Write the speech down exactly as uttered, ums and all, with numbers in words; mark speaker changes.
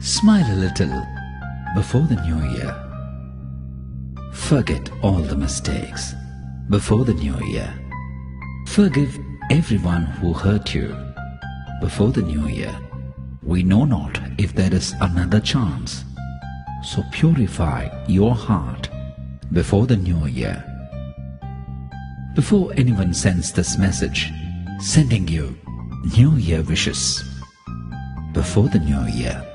Speaker 1: Smile a little before the new year. Forget all the mistakes before the new year. Forgive everyone who hurt you before the new year. We know not if there is another chance. So purify your heart before the new year. Before anyone sends this message, sending you New Year wishes before the new year.